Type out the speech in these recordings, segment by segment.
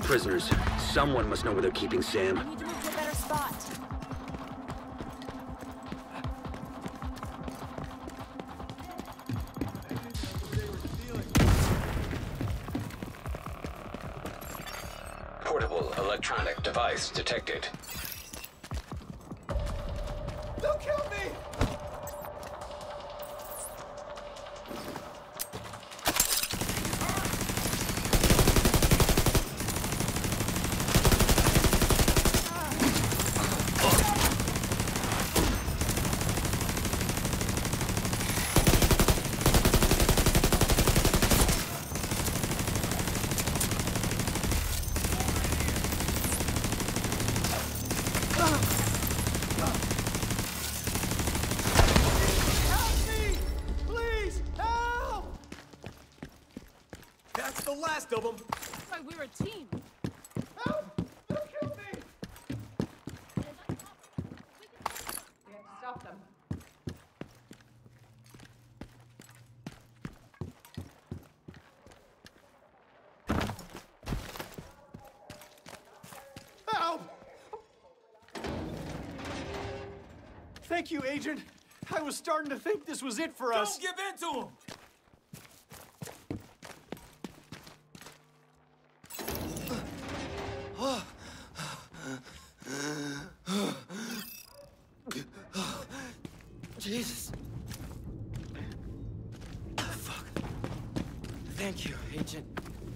prisoners. Someone must know where they're keeping Sam. I need to move to a better spot. Portable electronic device detected. Don't kill me! That's the last of them. Right, we're a team. Help! Don't kill me! We have to stop them. Help! Thank you, Agent. I was starting to think this was it for us. Don't give in to them. Jesus. Fuck. Thank you, Agent.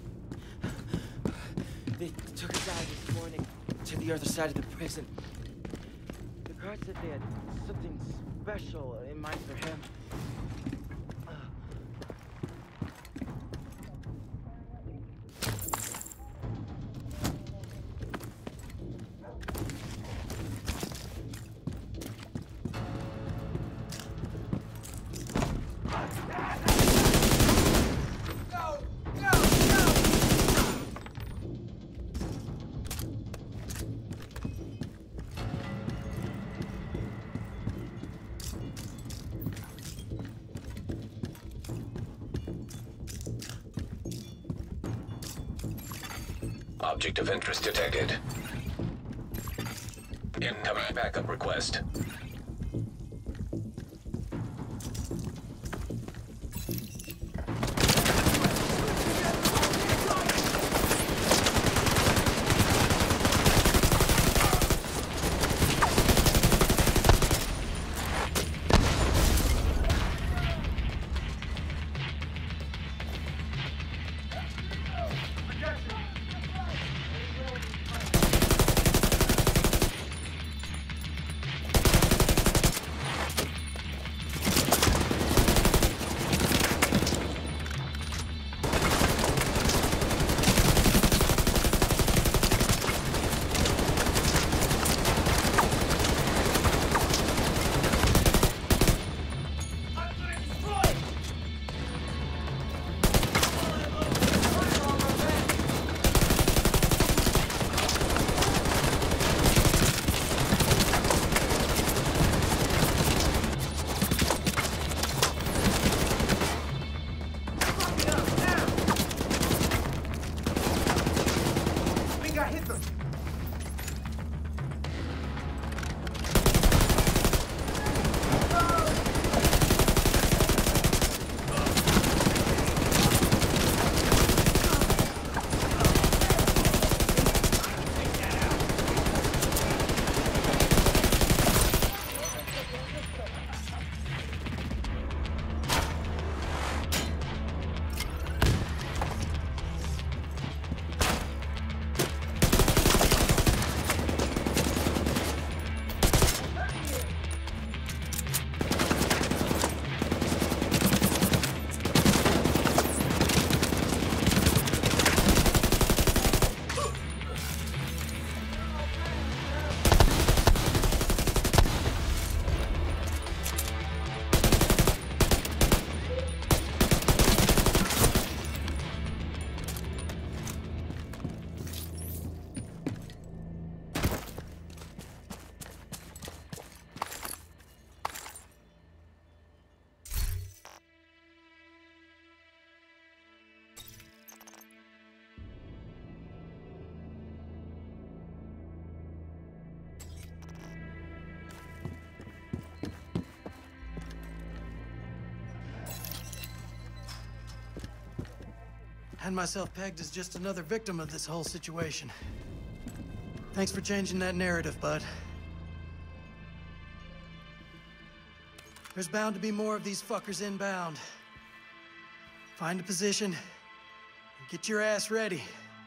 They took a guy this morning to the other side of the prison. The guard said they had something special in mind for him. Object of interest detected. Incoming backup request. Had myself pegged as just another victim of this whole situation. Thanks for changing that narrative, bud. There's bound to be more of these fuckers inbound. Find a position and get your ass ready.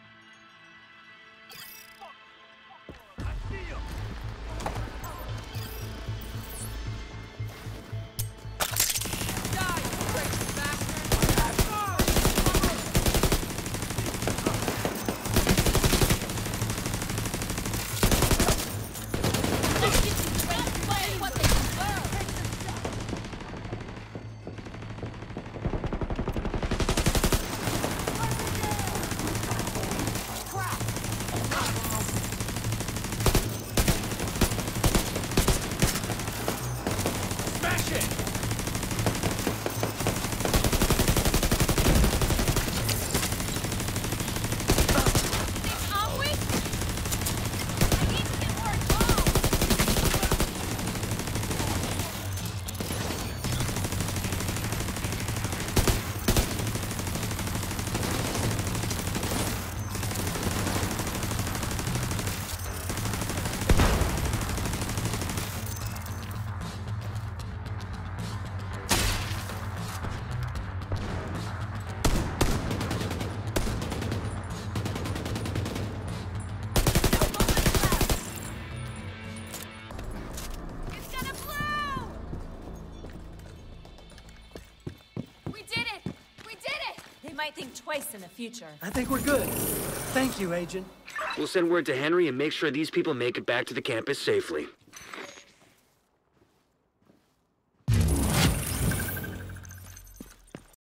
Might think twice in the future. I think we're good. Thank you, Agent. We'll send word to Henry and make sure these people make it back to the campus safely.